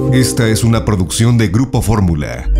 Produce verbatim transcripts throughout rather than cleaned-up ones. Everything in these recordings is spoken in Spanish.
Esta es una producción de Grupo Fórmula.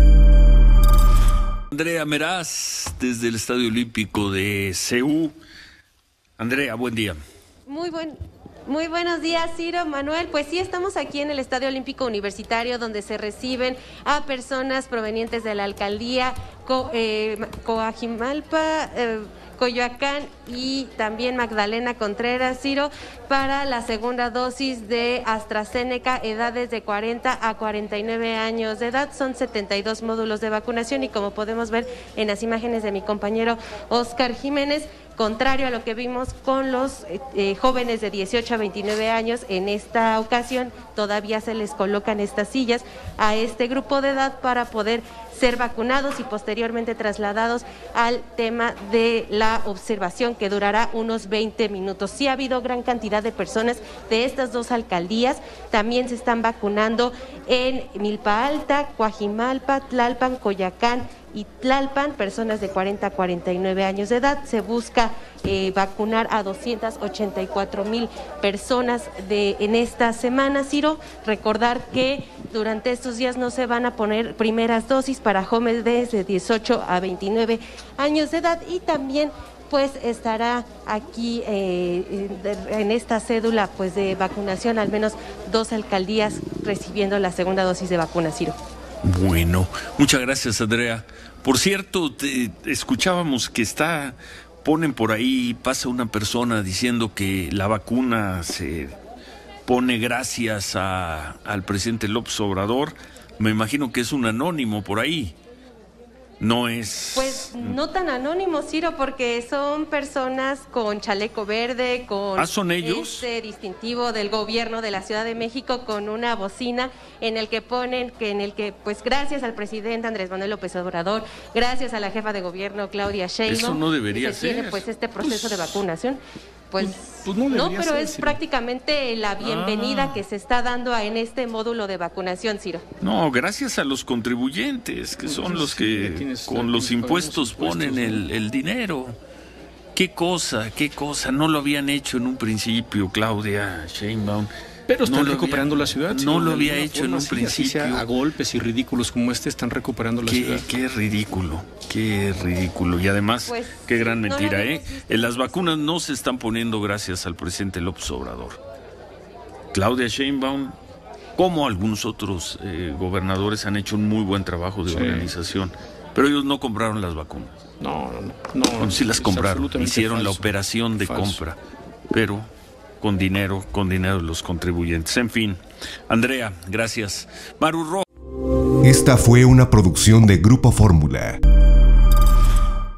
Andrea Meraz, desde el Estadio Olímpico de Seúl. Andrea, buen día. Muy buen... Muy buenos días, Ciro, Manuel. Pues sí, estamos aquí en el Estadio Olímpico Universitario, donde se reciben a personas provenientes de la alcaldía Co eh, Coajimalpa, eh, Coyoacán y también Magdalena Contreras, Ciro, para la segunda dosis de AstraZeneca, edades de cuarenta a cuarenta y nueve años de edad. Son setenta y dos módulos de vacunación y, como podemos ver en las imágenes de mi compañero Oscar Jiménez, contrario a lo que vimos con los eh, jóvenes de dieciocho a veintinueve años, en esta ocasión todavía se les colocan estas sillas a este grupo de edad para poder ser vacunados y posteriormente trasladados al tema de la observación, que durará unos veinte minutos. Sí ha habido gran cantidad de personas de estas dos alcaldías. También se están vacunando en Milpa Alta, Coajimalpa, Tlalpan, Coyoacán y Tlalpan, personas de cuarenta a cuarenta y nueve años de edad. Se busca eh, vacunar a doscientas ochenta y cuatro mil personas de, en esta semana, Ciro. Recordar que durante estos días no se van a poner primeras dosis para jóvenes de dieciocho a veintinueve años de edad, y también pues estará aquí eh, en esta cédula pues de vacunación al menos dos alcaldías recibiendo la segunda dosis de vacuna, Ciro. Bueno, muchas gracias, Andrea. Por cierto, te, escuchábamos que está, ponen por ahí, pasa una persona diciendo que la vacuna se pone gracias a, al presidente López Obrador. Me imagino que es un anónimo por ahí. No es... Pues no tan anónimo, Ciro, porque son personas con chaleco verde, con... ¿Ah, son ellos? Este distintivo del gobierno de la Ciudad de México, con una bocina en el que ponen, que en el que, pues gracias al presidente Andrés Manuel López Obrador, gracias a la jefa de gobierno Claudia Sheinbaum, eso no debería se ser. tiene pues este proceso pues, de vacunación. Pues, pues no, no, pero ser, es Ciro. prácticamente la bienvenida ah. que se está dando a, en este módulo de vacunación, Ciro. No, gracias a los contribuyentes, que son los que sí, con los impuestos ponen ¿no? el, el dinero. Qué cosa, qué cosa, no lo habían hecho en un principio, Claudia Sheinbaum. Pero están no recuperando había, la ciudad. No lo había hecho en un así, principio. Así sea, a golpes y ridículos como este están recuperando la qué, ciudad. Qué ridículo, qué ridículo. Y además, pues, qué gran mentira, no ¿eh? En las vacunas no se están poniendo gracias al presidente López Obrador. Claudia Sheinbaum, como algunos otros eh, gobernadores, han hecho un muy buen trabajo de sí. organización. Pero ellos no compraron las vacunas. No, no, no. Bueno, sí las compraron, hicieron falso, la operación de falso. compra. Pero... con dinero, con dinero de los contribuyentes. En fin, Andrea, gracias. Maru Rojas. Esta fue una producción de Grupo Fórmula.